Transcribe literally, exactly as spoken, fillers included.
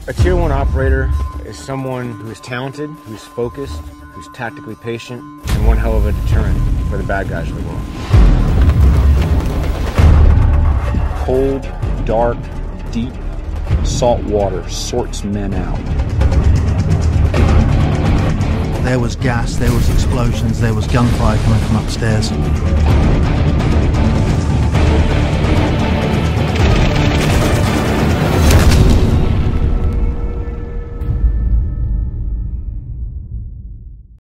A tier one operator is someone who is talented, who's focused, who's tactically patient, and one hell of a deterrent for the bad guys of the world. Cold, dark, deep, salt water sorts men out. There was gas, there was explosions, there was gunfire coming from upstairs.